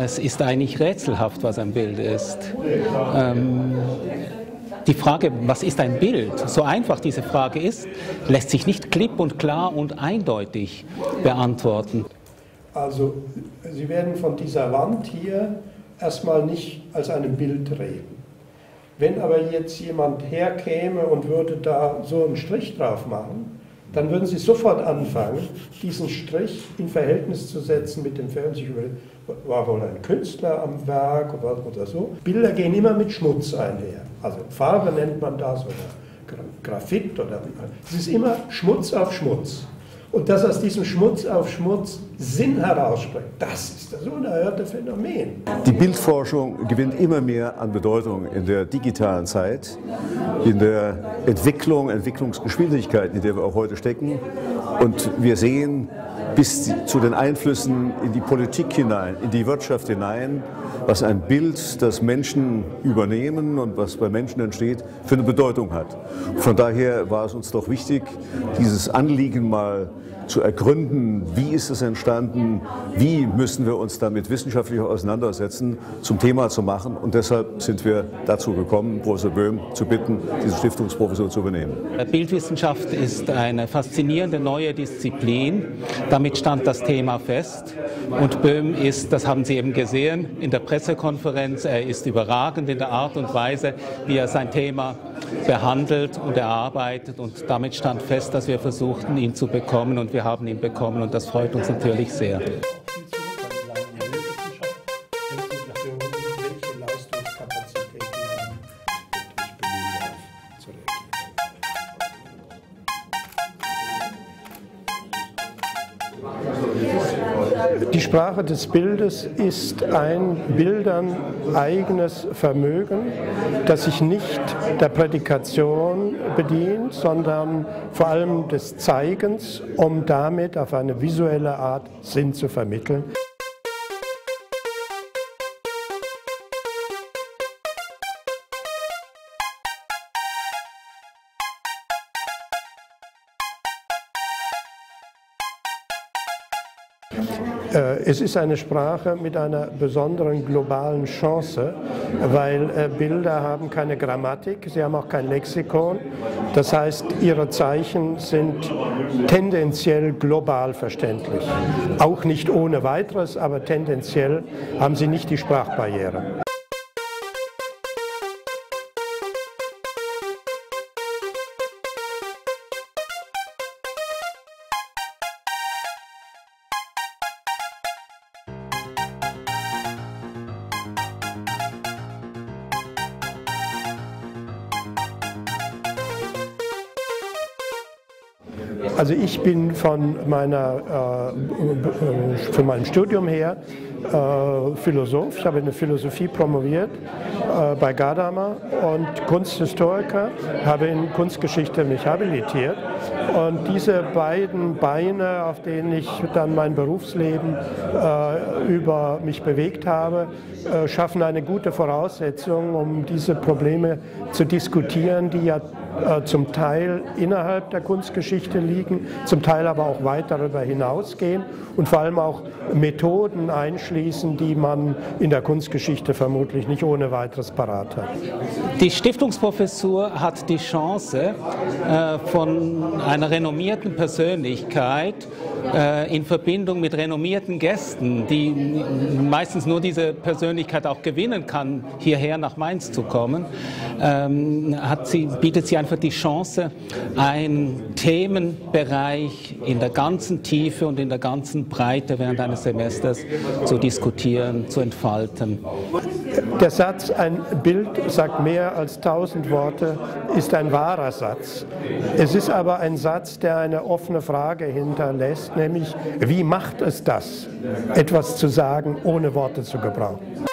es ist eigentlich rätselhaft, was ein Bild ist. Die Frage, was ist ein Bild? So einfach diese Frage ist, lässt sich nicht klipp und klar und eindeutig beantworten. Also, Sie werden von dieser Wand hier erstmal nicht als einem Bild reden. Wenn aber jetzt jemand herkäme und würde da so einen Strich drauf machen, dann würden Sie sofort anfangen, diesen Strich in Verhältnis zu setzen mit dem Film. Sich überlegen, war wohl ein Künstler am Werk oder so. Bilder gehen immer mit Schmutz einher. Also Farbe nennt man das oder Graphit oder es ist immer Schmutz auf Schmutz. Und dass aus diesem Schmutz auf Schmutz Sinn herausspringt, das ist das unerhörte Phänomen. Die Bildforschung gewinnt immer mehr an Bedeutung in der digitalen Zeit, in der Entwicklungsgeschwindigkeit, in der wir auch heute stecken. Und wir sehen bis zu den Einflüssen in die Politik hinein, in die Wirtschaft hinein, was ein Bild, das Menschen übernehmen und was bei Menschen entsteht, für eine Bedeutung hat. Von daher war es uns doch wichtig, dieses Anliegen mal zu ergründen, wie ist es entstanden, wie müssen wir uns damit wissenschaftlich auseinandersetzen, zum Thema zu machen. Und deshalb sind wir dazu gekommen, Professor Böhm zu bitten, diese Stiftungsprofessur zu übernehmen. Bildwissenschaft ist eine faszinierende neue Disziplin. Damit stand das Thema fest. Und Böhm ist, das haben Sie eben gesehen in der Pressekonferenz, er ist überragend in der Art und Weise, wie er sein Thema behandelt und erarbeitet. Und damit stand fest, dass wir versuchten, ihn zu bekommen. Und wir haben ihn bekommen und das freut uns natürlich sehr. Die Sprache des Bildes ist ein Bildern eigenes Vermögen, das sich nicht der Prädikation bedient, sondern vor allem des Zeigens, um damit auf eine visuelle Art Sinn zu vermitteln. Es ist eine Sprache mit einer besonderen globalen Chance, weil Bilder haben keine Grammatik, sie haben auch kein Lexikon. Das heißt, ihre Zeichen sind tendenziell global verständlich. Auch nicht ohne weiteres, aber tendenziell haben sie nicht die Sprachbarriere. Also ich bin von meinem Studium her Philosoph. Ich habe in der Philosophie promoviert bei Gadamer und Kunsthistoriker, habe in Kunstgeschichte mich habilitiert. Und diese beiden Beine, auf denen ich dann mein Berufsleben über mich bewegt habe, schaffen eine gute Voraussetzung, um diese Probleme zu diskutieren, die ja zum Teil innerhalb der Kunstgeschichte liegen, zum Teil aber auch weit darüber hinausgehen und vor allem auch Methoden einschließen, die man in der Kunstgeschichte vermutlich nicht ohne weiteres parat hat. Die Stiftungsprofessur hat die Chance, von einer renommierten Persönlichkeit in Verbindung mit renommierten Gästen, die meistens nur diese Persönlichkeit auch gewinnen kann, hierher nach Mainz zu kommen, bietet sie einfach die Chance, einen Themenbereich in der ganzen Tiefe und in der ganzen Breite während eines Semesters zu diskutieren, zu entfalten. Der Satz, ein Bild sagt mehr als 1000 Worte, ist ein wahrer Satz. Es ist aber ein Satz, der eine offene Frage hinterlässt, nämlich wie macht es das, etwas zu sagen, ohne Worte zu gebrauchen?